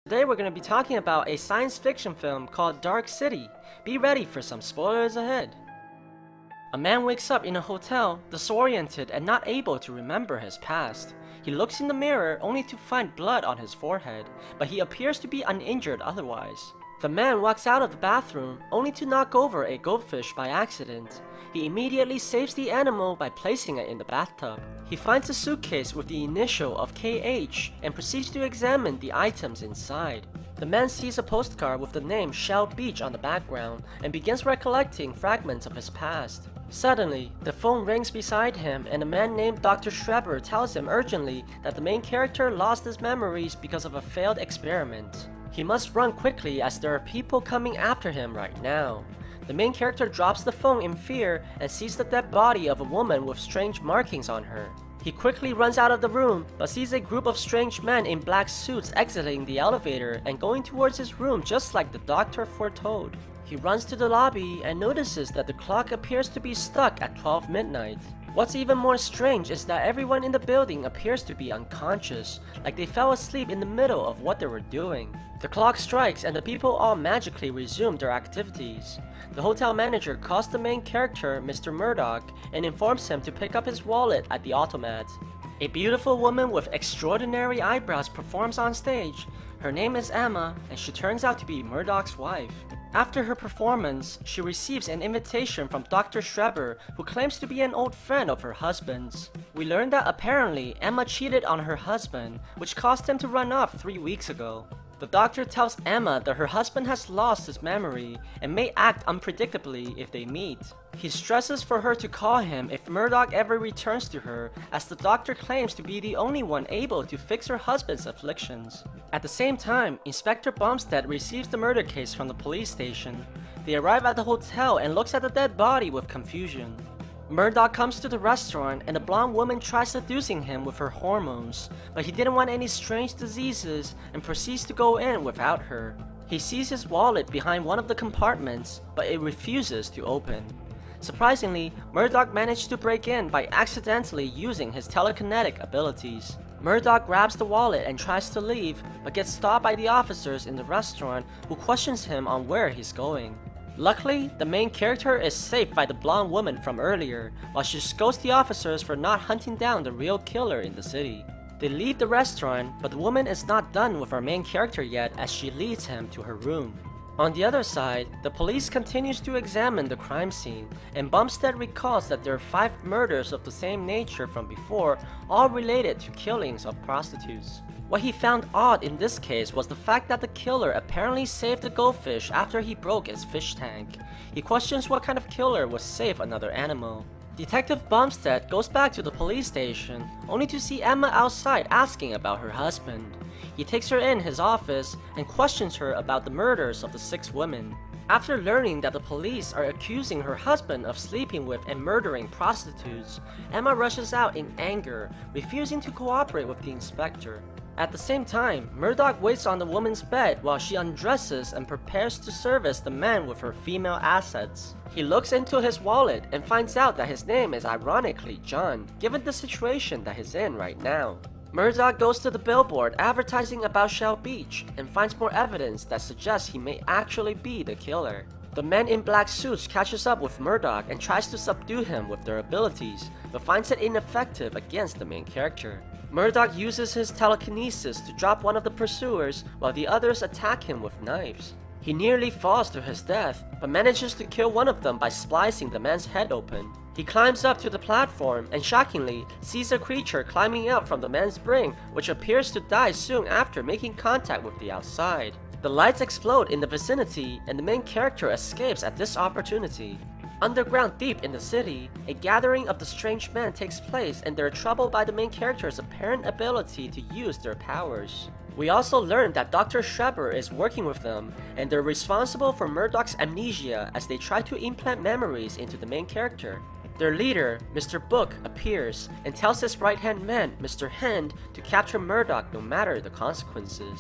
Today we're going to be talking about a science fiction film called Dark City. Be ready for some spoilers ahead. A man wakes up in a hotel, disoriented and not able to remember his past. He looks in the mirror only to find blood on his forehead, but he appears to be uninjured otherwise. The man walks out of the bathroom only to knock over a goldfish by accident. He immediately saves the animal by placing it in the bathtub. He finds a suitcase with the initial of KH and proceeds to examine the items inside. The man sees a postcard with the name Shell Beach on the background and begins recollecting fragments of his past. Suddenly, the phone rings beside him and a man named Dr. Schreber tells him urgently that the main character lost his memories because of a failed experiment. He must run quickly as there are people coming after him right now. The main character drops the phone in fear and sees the dead body of a woman with strange markings on her. He quickly runs out of the room, but sees a group of strange men in black suits exiting the elevator and going towards his room just like the doctor foretold. He runs to the lobby and notices that the clock appears to be stuck at 12 midnight. What's even more strange is that everyone in the building appears to be unconscious, like they fell asleep in the middle of what they were doing. The clock strikes and the people all magically resume their activities. The hotel manager calls the main character, Mr. Murdoch, and informs him to pick up his wallet at the automat. A beautiful woman with extraordinary eyebrows performs on stage. Her name is Emma, and she turns out to be Murdoch's wife. After her performance, she receives an invitation from Dr. Schreber, who claims to be an old friend of her husband's. We learn that apparently Emma cheated on her husband, which caused him to run off 3 weeks ago. The doctor tells Emma that her husband has lost his memory and may act unpredictably if they meet. He stresses for her to call him if Murdoch ever returns to her, as the doctor claims to be the only one able to fix her husband's afflictions. At the same time, Inspector Bumstead receives the murder case from the police station. They arrive at the hotel and looks at the dead body with confusion. Murdoch comes to the restaurant and the blonde woman tries seducing him with her hormones, but he didn't want any strange diseases and proceeds to go in without her. He sees his wallet behind one of the compartments, but it refuses to open. Surprisingly, Murdoch managed to break in by accidentally using his telekinetic abilities. Murdoch grabs the wallet and tries to leave, but gets stopped by the officers in the restaurant who questions him on where he's going. Luckily, the main character is saved by the blonde woman from earlier, while she scolds the officers for not hunting down the real killer in the city. They leave the restaurant, but the woman is not done with our main character yet as she leads him to her room. On the other side, the police continues to examine the crime scene, and Bumstead recalls that there are 5 murders of the same nature from before, all related to killings of prostitutes. What he found odd in this case was the fact that the killer apparently saved the goldfish after he broke his fish tank. He questions what kind of killer would save another animal. Detective Bumstead goes back to the police station, only to see Emma outside asking about her husband. He takes her in his office and questions her about the murders of the 6 women. After learning that the police are accusing her husband of sleeping with and murdering prostitutes, Emma rushes out in anger, refusing to cooperate with the inspector. At the same time, Murdoch waits on the woman's bed while she undresses and prepares to service the man with her female assets. He looks into his wallet and finds out that his name is ironically John, given the situation that he's in right now. Murdoch goes to the billboard advertising about Shell Beach and finds more evidence that suggests he may actually be the killer. The men in black suits catches up with Murdoch and tries to subdue him with their abilities, but finds it ineffective against the main character. Murdoch uses his telekinesis to drop one of the pursuers while the others attack him with knives. He nearly falls to his death, but manages to kill one of them by splicing the man's head open. He climbs up to the platform and shockingly sees a creature climbing out from the man's brain, which appears to die soon after making contact with the outside. The lights explode in the vicinity and the main character escapes at this opportunity. Underground deep in the city, a gathering of the strange men takes place and they're troubled by the main character's apparent ability to use their powers. We also learn that Dr. Schreber is working with them and they're responsible for Murdoch's amnesia as they try to implant memories into the main character. Their leader, Mr. Book, appears and tells his right-hand man, Mr. Hand, to capture Murdoch no matter the consequences.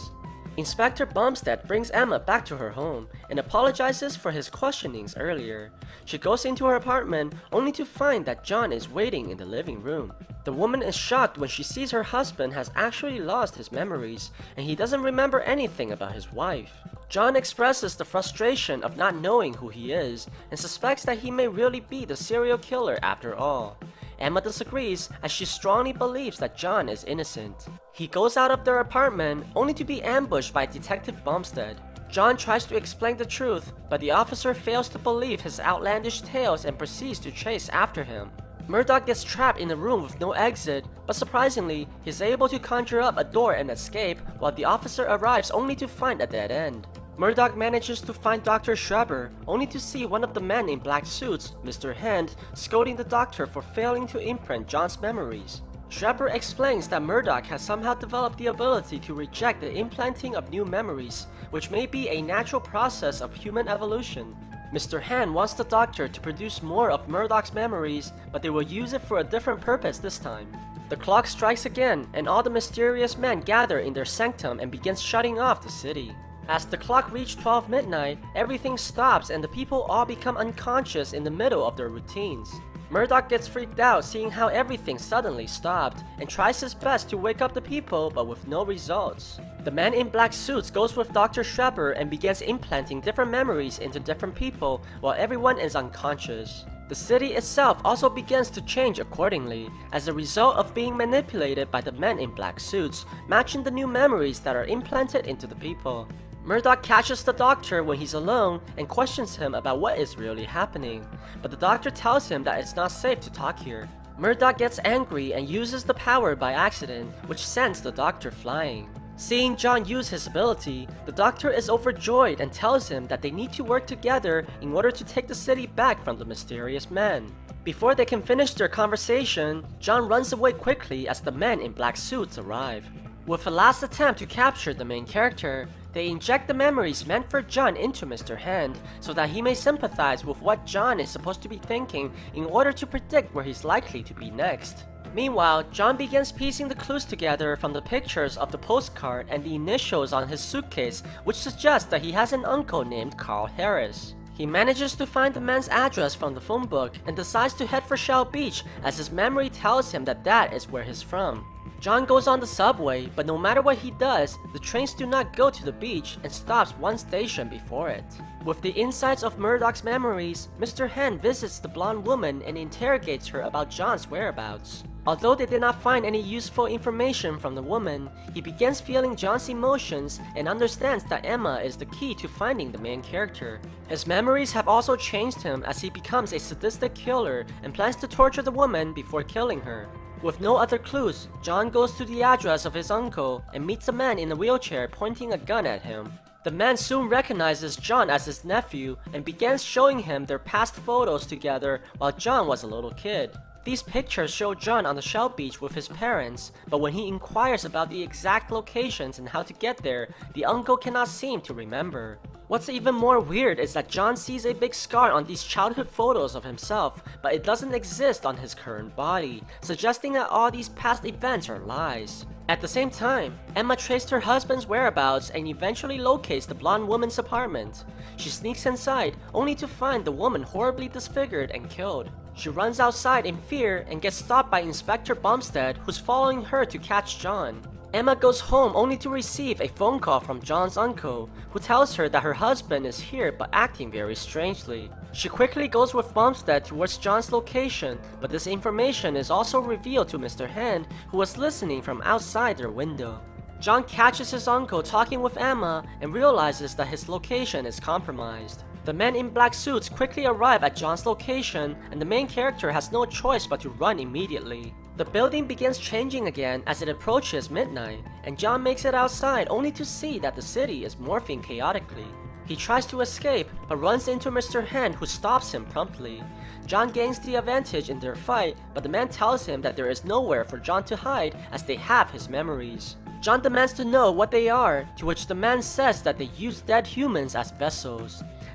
Inspector Bumstead brings Emma back to her home and apologizes for his questionings earlier. She goes into her apartment only to find that John is waiting in the living room. The woman is shocked when she sees her husband has actually lost his memories and he doesn't remember anything about his wife. John expresses the frustration of not knowing who he is and suspects that he may really be the serial killer after all. Emma disagrees as she strongly believes that John is innocent. He goes out of their apartment only to be ambushed by Detective Bumstead. John tries to explain the truth, but the officer fails to believe his outlandish tales and proceeds to chase after him. Murdoch gets trapped in a room with no exit, but surprisingly, he's able to conjure up a door and escape while the officer arrives only to find a dead end. Murdoch manages to find Dr. Schreber, only to see one of the men in black suits, Mr. Hand, scolding the doctor for failing to imprint John's memories. Schreber explains that Murdoch has somehow developed the ability to reject the implanting of new memories, which may be a natural process of human evolution. Mr. Hand wants the doctor to produce more of Murdoch's memories, but they will use it for a different purpose this time. The clock strikes again, and all the mysterious men gather in their sanctum and begins shutting off the city. As the clock reaches 12 midnight, everything stops and the people all become unconscious in the middle of their routines. Murdoch gets freaked out seeing how everything suddenly stopped and tries his best to wake up the people but with no results. The man in black suits goes with Dr. Schreber and begins implanting different memories into different people while everyone is unconscious. The city itself also begins to change accordingly as a result of being manipulated by the men in black suits, matching the new memories that are implanted into the people. Murdoch catches the doctor when he's alone and questions him about what is really happening, but the doctor tells him that it's not safe to talk here. Murdoch gets angry and uses the power by accident, which sends the doctor flying. Seeing John use his ability, the doctor is overjoyed and tells him that they need to work together in order to take the city back from the mysterious man. Before they can finish their conversation, John runs away quickly as the men in black suits arrive. With a last attempt to capture the main character, they inject the memories meant for John into Mr. Hand so that he may sympathize with what John is supposed to be thinking in order to predict where he's likely to be next. Meanwhile, John begins piecing the clues together from the pictures of the postcard and the initials on his suitcase, which suggests that he has an uncle named Carl Harris. He manages to find the man's address from the phone book and decides to head for Shell Beach as his memory tells him that that is where he's from. John goes on the subway, but no matter what he does, the trains do not go to the beach and stops one station before it. With the insights of Murdoch's memories, Mr. Hand visits the blonde woman and interrogates her about John's whereabouts. Although they did not find any useful information from the woman, he begins feeling John's emotions and understands that Emma is the key to finding the main character. His memories have also changed him as he becomes a sadistic killer and plans to torture the woman before killing her. With no other clues, John goes to the address of his uncle and meets a man in a wheelchair pointing a gun at him. The man soon recognizes John as his nephew and begins showing him their past photos together while John was a little kid. These pictures show John on the Shell Beach with his parents, but when he inquires about the exact locations and how to get there, the uncle cannot seem to remember. What's even more weird is that John sees a big scar on these childhood photos of himself, but it doesn't exist on his current body, suggesting that all these past events are lies. At the same time, Emma traced her husband's whereabouts and eventually locates the blonde woman's apartment. She sneaks inside, only to find the woman horribly disfigured and killed. She runs outside in fear and gets stopped by Inspector Bumstead, who's following her to catch John. Emma goes home only to receive a phone call from John's uncle, who tells her that her husband is here but acting very strangely. She quickly goes with Bumstead towards John's location, but this information is also revealed to Mr. Hand, who was listening from outside their window. John catches his uncle talking with Emma and realizes that his location is compromised. The men in black suits quickly arrive at John's location, and the main character has no choice but to run immediately. The building begins changing again as it approaches midnight, and John makes it outside only to see that the city is morphing chaotically. He tries to escape, but runs into Mr. Hand, who stops him promptly. John gains the advantage in their fight, but the man tells him that there is nowhere for John to hide as they have his memories. John demands to know what they are, to which the man says that they use dead humans as vessels.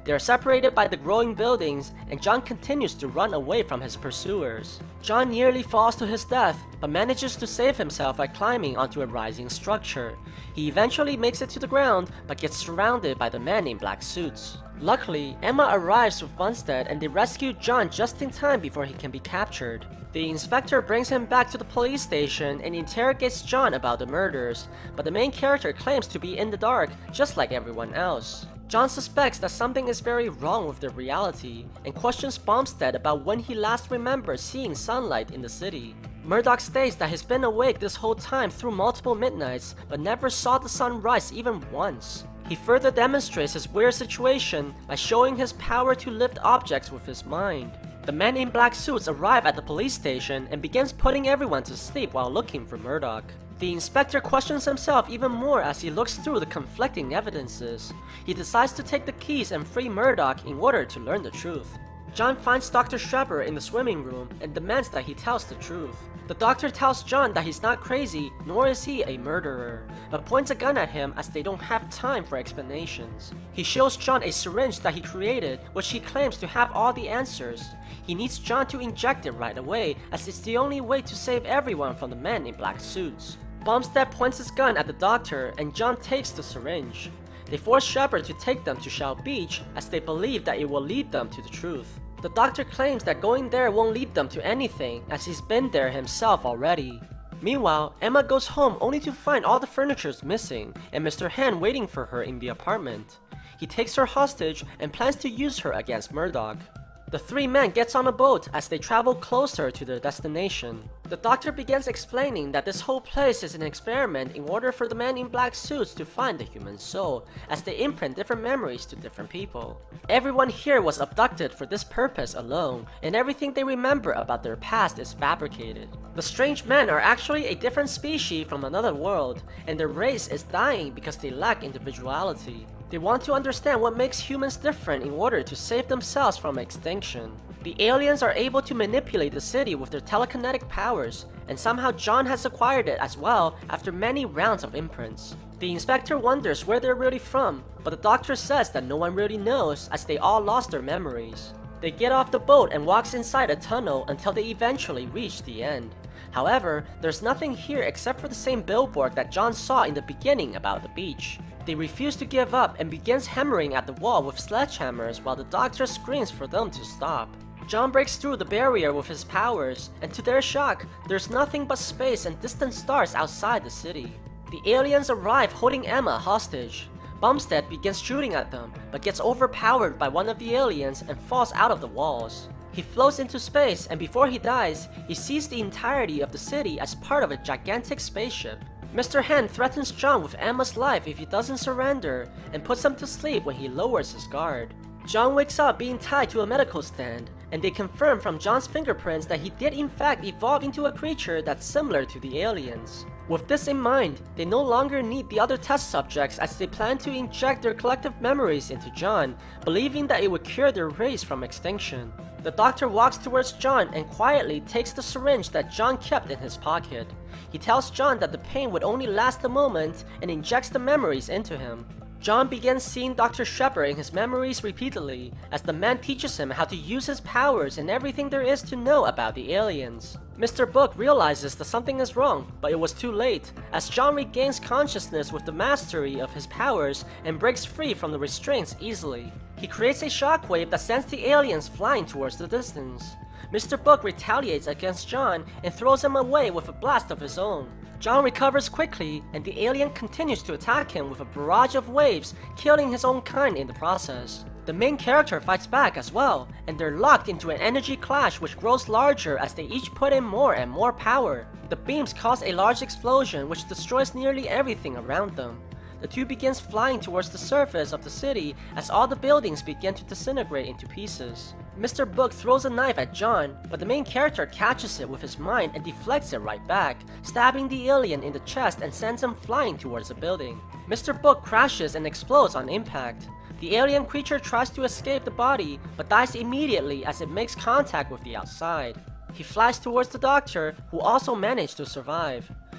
They are separated by the growing buildings, and John continues to run away from his pursuers. John nearly falls to his death, but manages to save himself by climbing onto a rising structure. He eventually makes it to the ground, but gets surrounded by the men in black suits. Luckily, Emma arrives with Bunstead and they rescue John just in time before he can be captured. The inspector brings him back to the police station and interrogates John about the murders, but the main character claims to be in the dark, just like everyone else. John suspects that something is very wrong with their reality, and questions Bumstead about when he last remembers seeing sunlight in the city. Murdoch states that he's been awake this whole time through multiple midnights, but never saw the sun rise even once. He further demonstrates his weird situation by showing his power to lift objects with his mind. The men in black suits arrive at the police station and begins putting everyone to sleep while looking for Murdoch. The inspector questions himself even more as he looks through the conflicting evidences. He decides to take the keys and free Murdoch in order to learn the truth. John finds Dr. Shepard in the swimming room and demands that he tells the truth. The doctor tells John that he's not crazy, nor is he a murderer, but points a gun at him as they don't have time for explanations. He shows John a syringe that he created, which he claims to have all the answers. He needs John to inject it right away, as it's the only way to save everyone from the men in black suits. Bumstead points his gun at the doctor, and John takes the syringe. They force Shepard to take them to Shell Beach, as they believe that it will lead them to the truth. The doctor claims that going there won't lead them to anything, as he's been there himself already. Meanwhile, Emma goes home only to find all the furniture missing, and Mr. Han waiting for her in the apartment. He takes her hostage and plans to use her against Murdoch. The three men gets on a boat as they travel closer to their destination. The doctor begins explaining that this whole place is an experiment in order for the men in black suits to find the human soul, as they imprint different memories to different people. Everyone here was abducted for this purpose alone, and everything they remember about their past is fabricated. The strange men are actually a different species from another world, and their race is dying because they lack individuality. They want to understand what makes humans different in order to save themselves from extinction. The aliens are able to manipulate the city with their telekinetic powers, and somehow John has acquired it as well after many rounds of imprints. The inspector wonders where they're really from, but the doctor says that no one really knows as they all lost their memories. They get off the boat and walks inside a tunnel until they eventually reach the end. However, there's nothing here except for the same billboard that John saw in the beginning about the beach. They refuse to give up and begins hammering at the wall with sledgehammers while the doctor screams for them to stop. John breaks through the barrier with his powers, and to their shock, there's nothing but space and distant stars outside the city. The aliens arrive holding Emma hostage. Bumstead begins shooting at them, but gets overpowered by one of the aliens and falls out of the walls. He floats into space, and before he dies, he sees the entirety of the city as part of a gigantic spaceship. Mr. Han threatens John with Emma's life if he doesn't surrender, and puts him to sleep when he lowers his guard. John wakes up being tied to a medical stand, and they confirm from John's fingerprints that he did in fact evolve into a creature that's similar to the aliens. With this in mind, they no longer need the other test subjects as they plan to inject their collective memories into John, believing that it would cure their race from extinction. The doctor walks towards John and quietly takes the syringe that John kept in his pocket. He tells John that the pain would only last a moment and injects the memories into him. John begins seeing Dr. Shepard in his memories repeatedly, as the man teaches him how to use his powers and everything there is to know about the aliens. Mr. Book realizes that something is wrong, but it was too late, as John regains consciousness with the mastery of his powers and breaks free from the restraints easily. He creates a shockwave that sends the aliens flying towards the distance. Mr. Book retaliates against John and throws him away with a blast of his own. John recovers quickly, and the alien continues to attack him with a barrage of waves, killing his own kind in the process. The main character fights back as well, and they're locked into an energy clash which grows larger as they each put in more and more power. The beams cause a large explosion which destroys nearly everything around them. The two begins flying towards the surface of the city as all the buildings begin to disintegrate into pieces. Mr. Book throws a knife at John, but the main character catches it with his mind and deflects it right back, stabbing the alien in the chest and sends him flying towards the building. Mr. Book crashes and explodes on impact. The alien creature tries to escape the body, but dies immediately as it makes contact with the outside. He flies towards the doctor, who also managed to survive.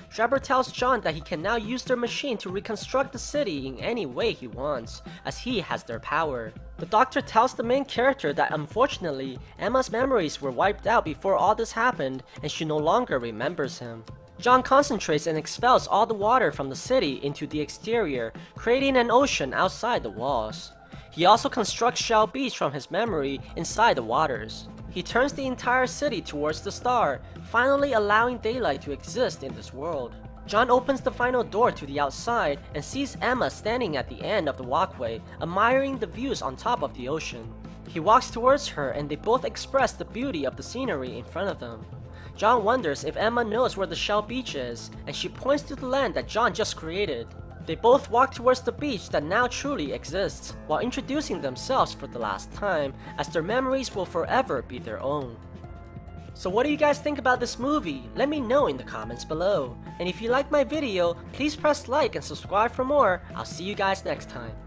Trevor tells John that he can now use their machine to reconstruct the city in any way he wants, as he has their power. The doctor tells the main character that unfortunately, Emma's memories were wiped out before all this happened and she no longer remembers him. John concentrates and expels all the water from the city into the exterior, creating an ocean outside the walls. He also constructs Shell Beach from his memory inside the waters. He turns the entire city towards the star, finally allowing daylight to exist in this world. John opens the final door to the outside and sees Emma standing at the end of the walkway, admiring the views on top of the ocean. He walks towards her and they both express the beauty of the scenery in front of them. John wonders if Emma knows where the Shell Beach is, and she points to the land that John just created. They both walk towards the beach that now truly exists, while introducing themselves for the last time, as their memories will forever be their own. So what do you guys think about this movie? Let me know in the comments below. And if you liked my video, please press like and subscribe for more. I'll see you guys next time.